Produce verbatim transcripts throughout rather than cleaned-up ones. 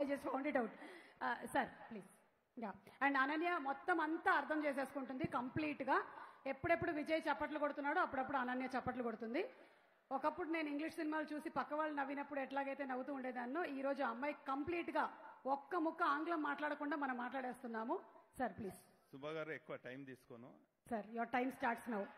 Just found it out. Sir please. Yeah, and Ananya మొత్తం అంతా అర్థం చేసేసుకుంటుంది కంప్లీట్గా. ఎప్పుడెప్పుడు విజయ్ చప్పట్లు కొడుతున్నాడో అప్పుడప్పుడు అనన్య చప్పట్లు కొడుతుంది. ఒకప్పుడు నేను ఇంగ్లీష్ సినిమాలు చూసి పక్క వాళ్ళు నవ్వినప్పుడు ఎట్లాగైతే నవ్వుతూ ఉండేదాన్నో ఈ రోజు అమ్మాయి కంప్లీట్గా ఒక్క ముక్క ఆంగ్లం మాట్లాడకుండా మనం మాట్లాడేస్తున్నాము. Sir please. సుబ్బా గారు ఎక్కువ టైం తీసుకోను. Sir your time starts now.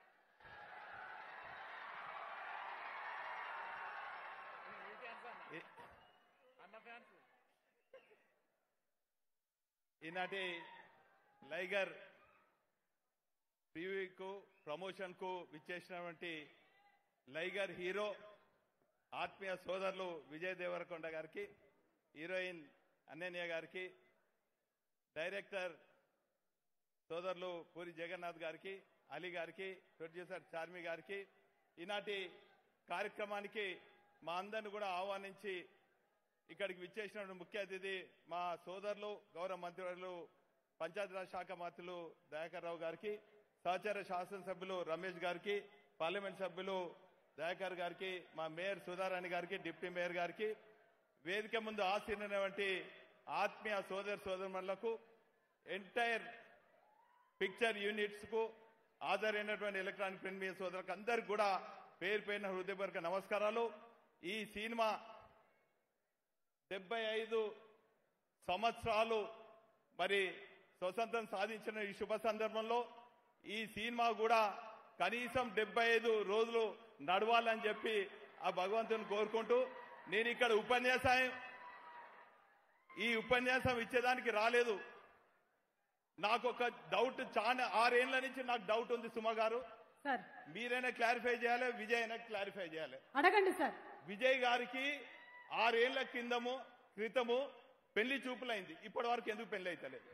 ఈనాటి లైగర్ ప్రివ్యూకు ప్రమోషన్ కు విచ్చేసినటువంటి లైగర్ హీరో ఆత్మీయ సోదరులు విజయ్ దేవరకొండ గారికి, హీరోయిన్ అనన్య గారికి, డైరెక్టర్ సోదరులు పూరి జగన్నాథ్ గారికి, అలీ గారికి, ప్రొడ్యూసర్ చార్మి గారికి, ఈనాటి కార్యక్రమానికి మా అందరిని కూడా ఆహ్వానించి ఇక్కడికి విచ్చేసిన ముఖ్య అతిథి మా సోదరులు గౌరవ మంత్రులు పంచాయతీరాజ్ శాఖ మంత్రులు దయాకర్ రావు గారికి, సహచర శాసనసభ్యులు రమేష్ గారికి, పార్లమెంట్ సభ్యులు దయాకర్ గారికి, మా మేయర్ సుధారాణి గారికి, డిప్యూటీ మేయర్ గారికి, వేదిక ముందు ఆసీనటువంటి ఆత్మీయ సోదర సోదరులకు, ఎంటైర్ పిక్చర్ యూనిట్స్ కు హాజరైనటువంటి ఎలక్ట్రానిక్ ప్రింట్ మీడియా సోదరులకు అందరికి కూడా పేరు పేరున హృదయపూర్వక నమస్కారాలు. ఈ సినిమా డెబ్బై ఐదు సంవత్సరాలు మరి స్వతంత్రం సాధించిన ఈ శుభ సందర్భంలో ఈ సినిమా కూడా కనీసం డెబ్బై ఐదు రోజులు నడవాలని చెప్పి ఆ భగవంతుని కోరుకుంటూ, నేను ఇక్కడ ఉపన్యాసం ఈ ఉపన్యాసం ఇచ్చేదానికి రాలేదు. నాకు ఒక డౌట్, చాలా ఆరేళ్ల నుంచి నాకు డౌట్ ఉంది. సుమ గారు, సార్ మీరైనా క్లారిఫై చేయాలి, విజయ్ అయినా క్లారిఫై చేయాలి. అడగండి సార్. విజయ్ గారికి ఆరేళ్ల కిందము క్రితము పెళ్లి చూపులైంది, ఇప్పటి వరకు ఎందుకు పెళ్లి అవుతలేదు?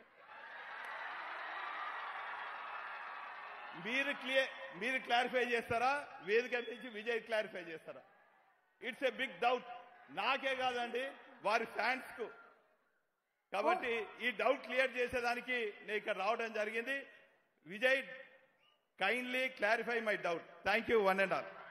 మీరు క్లియర్ మీరు క్లారిఫై చేస్తారా? వేదిక నుంచి విజయ్ క్లారిఫై చేస్తారా? ఇట్స్ ఏ బిగ్ డౌట్, నాకే కాదండి వారి ఫ్యాన్స్ కు. కాబట్టి ఈ డౌట్ క్లియర్ చేసేదానికి నేను ఇక్కడ రావడం జరిగింది. Vijay, kindly clarify my doubt. Thank you one and all.